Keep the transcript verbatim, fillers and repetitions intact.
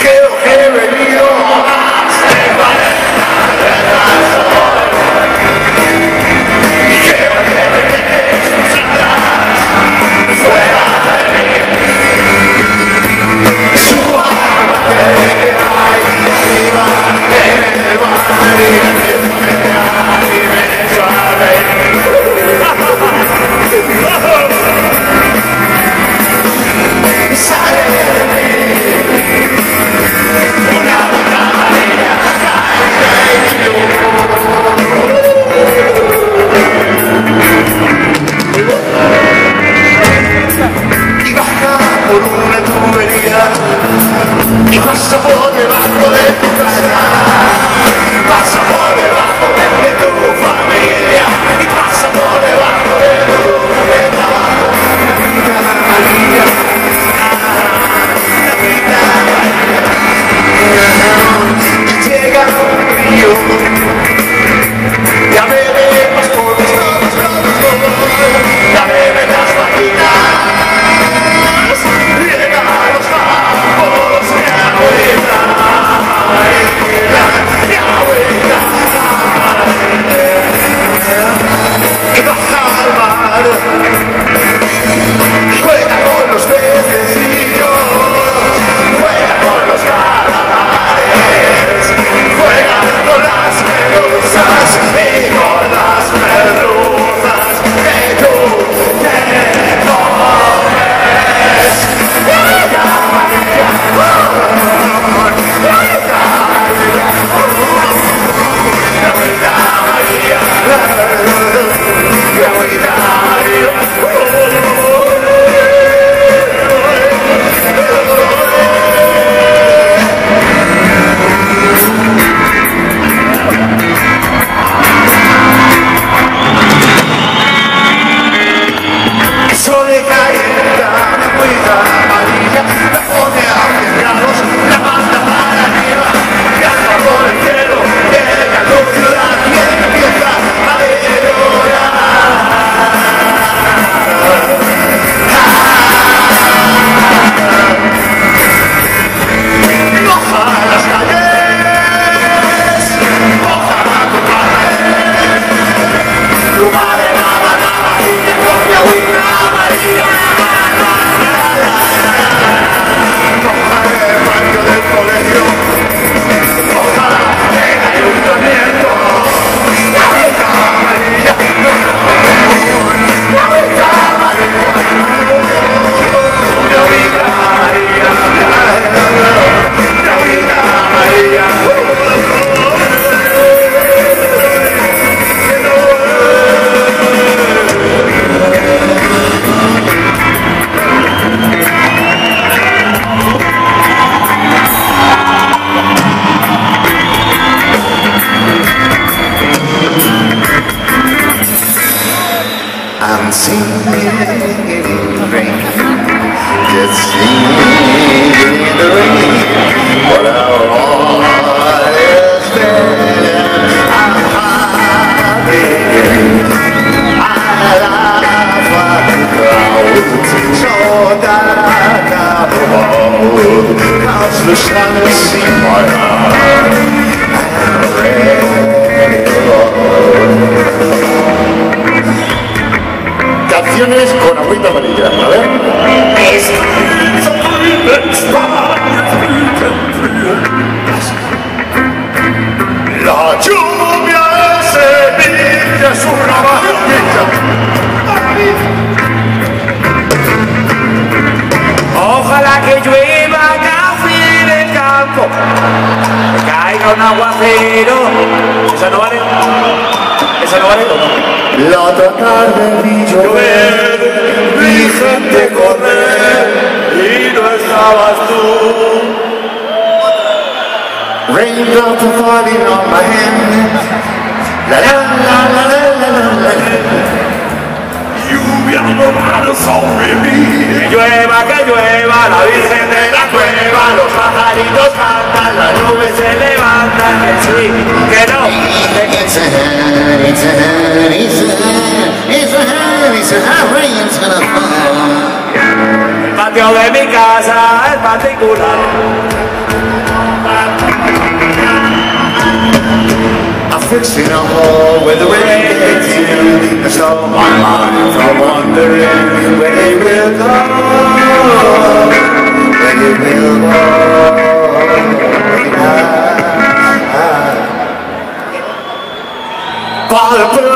creo que he venido a ser y pasa por debajo de tu casa, pasa por debajo de, de tu familia, y pasa por debajo de tu trabajo. María, la vida María, llega un río, ya bebe más por ya bebe las vaquinas. Juega con los pececillos, juega con los calamares, juega con las medusas y con las merluzas que tú te comes. Juega, María, I'm singing in the rain, just singing in the rain, but our heart is dead. I'm happy, I laugh at the crowd, so that I hold, 'cause the sun is in my heart, and I'm ready to love. Canciones con agüita amarilla, a ver. La lluvia de Sevilla es una maravilla. Ojalá que llueva café del campo, que caiga un aguacero. ¿Esa no vale? ¿Esa no vale o no? La otra tarde vi llover, vi gente correr y no estabas tú. Raindrops are falling on my hand. La la la la la la la la. Lluvia no sobre mí. Que llueva, que llueva, la Virgen de la Cueva, los pajaritos cantan, las nubes se levantan, que sí, que no, que que It's a hand, it's a hand, it's a hand, it's a hand, it's a hand, rain's gonna fall. el patio de mi casa es particular. fixing a hole where the rain gets in and stop my mind from wondering where they will go, where they will go. I, I,